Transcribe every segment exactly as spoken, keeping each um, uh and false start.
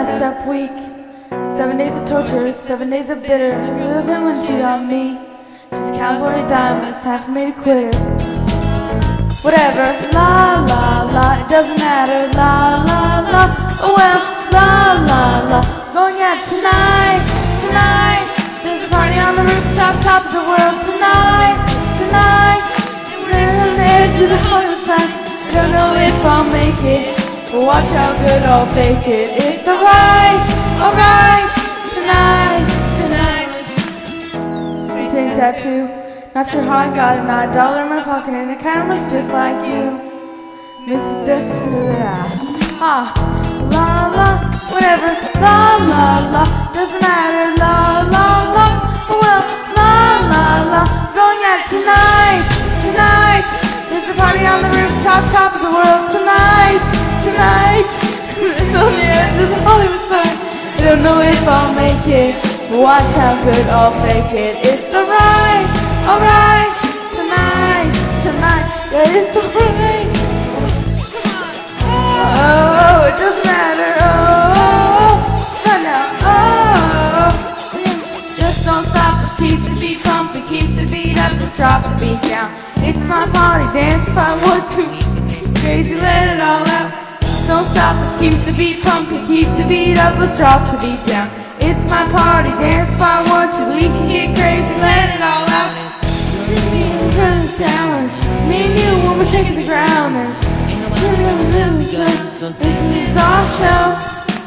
messed up week. Seven days of torture, seven days of bitter. You love him and cheat on me. She's California dime, it's time for me to quit her. Whatever, la la la, it doesn't matter, la la la. Oh well, la la la. Going out tonight, tonight. There's a party on the rooftop, top of the world tonight, tonight. We're on the edge of the Hollywood sign. I don't know if I'll make it, but watch how good I'll fake it. It's alright, alright, tonight, tonight. Same tattoo, not sure how I got it, not a dollar in my pocket, and it kinda looks just like you. Missus Jackson, ah, la la, whatever, la la la, doesn't matter, la la la, oh well, la la la, going out tonight, tonight. There's a party on the rooftop, top of the world tonight, tonight. On the edge of the Hollywood sign. I don't know if I'll make it, but watch how good I'll fake it. It's alright, alright, tonight, tonight. Yeah, it's alright. Oh, it doesn't matter. Oh, not now. Oh, just don't stop. Just keep the beat pumping, keep the beat up, just drop the beat down. It's my party, dance if I want to. Crazy, let it all out. Don't stop, let's keep the beat pumping, keep the beat up, let's drop the beat down. It's my party, dance if I want to. We can get crazy, let it all out. Cause down, me and you when we're shaking the ground. There's this is our show.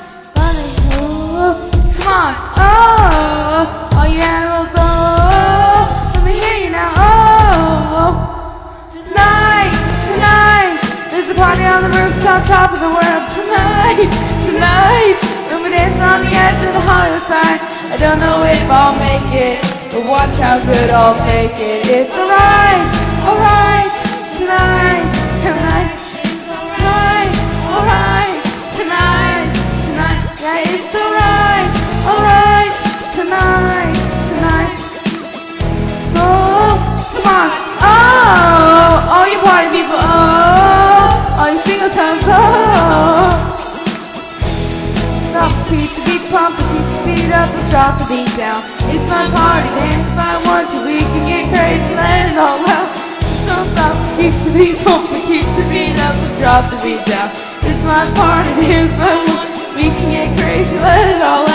Come on, oh, all you animals, oh, let me hear you now, oh. Tonight, tonight, there's a party on the rooftop, top of the world tonight, tonight. We'll be dancing on the edge of the Hollywood sign. I don't know if I'll make it, but watch how good I'll fake it. It's alright, alright, tonight, tonight. Alright, alright, tonight, tonight. Yeah, it's alright, alright, tonight, tonight. Oh, come on, oh, all you party people, oh, all you single times, oh. Stop, keep the beat pumping, keep the beat up, let's drop the beat down. It's my party, dance if I want to, we can get crazy, let it all out. Don't stop, keep the beat pumping, keep the beat up, let's drop the beat down. It's my party, dance if I want to, we can get crazy, let it all out.